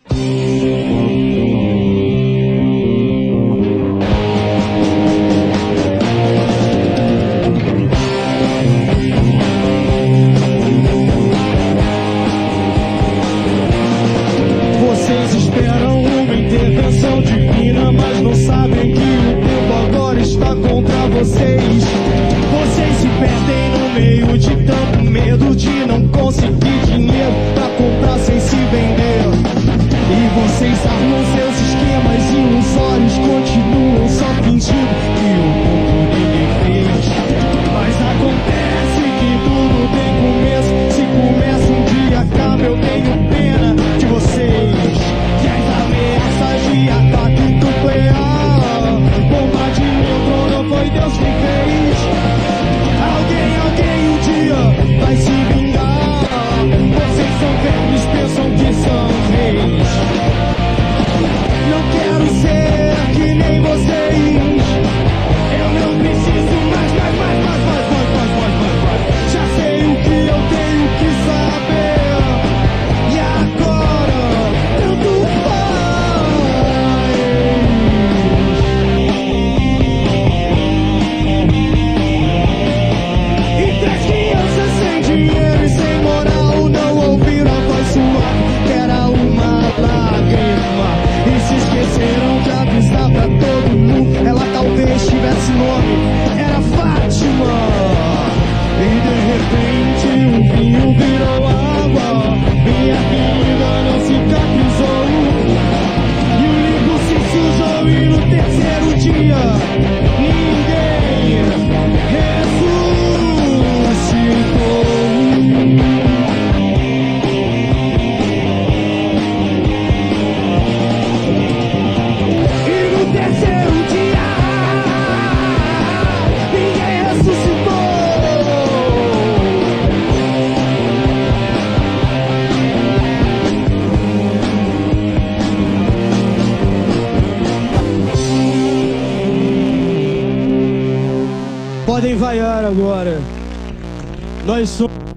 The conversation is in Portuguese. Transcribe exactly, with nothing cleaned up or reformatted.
Vocês esperam uma intervenção divina, mas não sabem que o tempo agora está contra vocês. Vocês se perdem no meio de tanto medo de não conseguir dinheiro pra comprar sem se vender. E vocês armam seus esquemas ilusórios, continuam só fingindo que o mundo ninguém fez. Mas acontece que tudo tem começo, se começa um dia acaba, eu tenho pena de vocês. Que as ameaças de ataque nuclear, bomba de neutron, não foi Deus que fez. Alguém, alguém um dia vai se vingar. Vocês são vermes, pensam que são reis. Não quero ser que nem vocês. Eu não preciso mais, mais, mais, mais, mais, mais, mais, mais, mais, mais. Já sei o que eu tenho que saber. E agora, tanto faz. E três crianças sem dinheiro e sem moral não ouviram a voz suave que era uma lágrima. E se esqueceram de avisar pra todo mundo. Ela talvez tivesse nome, era Fátima. E de repente o vinho virou água. Minha ferida não cicatrizou. E o livro se sujou e no terceiro dia ninguém ressuscitou. E no terceiro dia ninguém ressuscitou. Podem vaiar agora. Nós somos